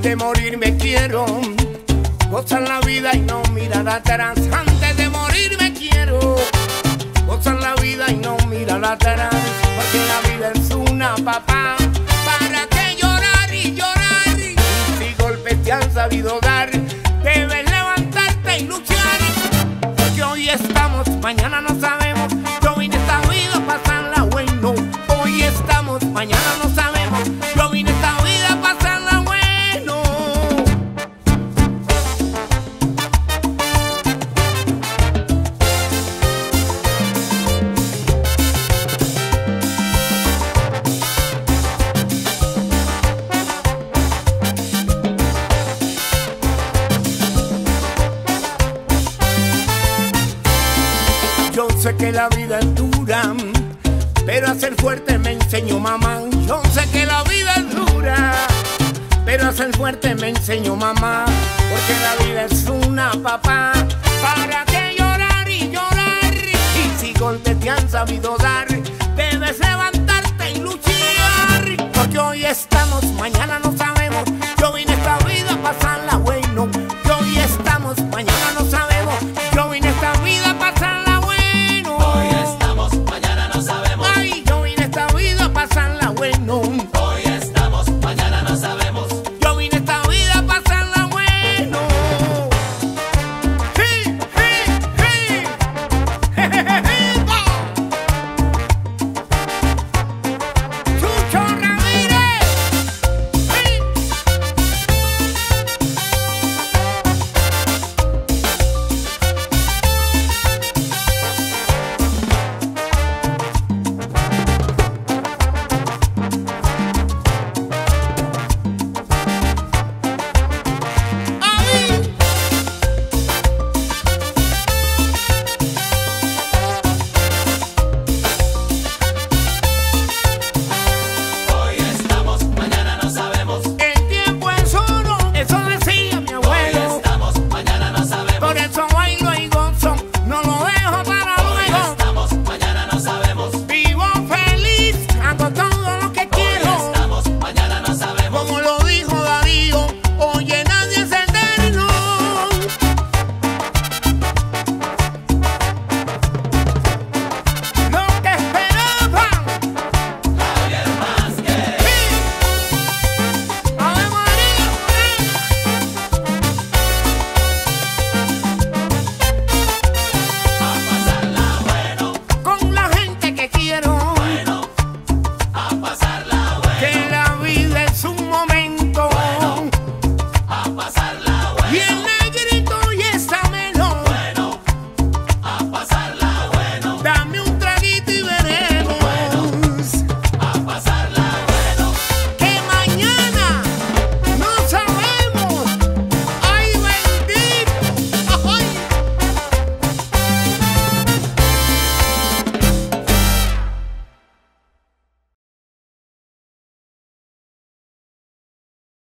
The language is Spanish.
Antes de morir me quiero gozar la vida y no mirar atrás. Antes de morir me quiero gozar la vida y no mirar atrás. Porque la vida es una, papá. ¿Para qué llorar y llorar? Si golpes te han sabido dar, debes levantarte y luchar. Porque hoy estamos, mañana no sabemos. Yo vine a esta vida a pasarla bueno. Hoy estamos, mañana no sabemos. Yo vine a esta vida a pasarla bueno. Yo sé que la vida es dura, pero a ser fuerte me enseñó mamá. Yo sé que la vida es dura, pero a ser fuerte me enseñó mamá. Porque la vida es una, papá. ¿Para qué llorar y llorar? Y si golpes te han sabido dar, debes levantarte y luchar. Porque hoy estamos, mañana no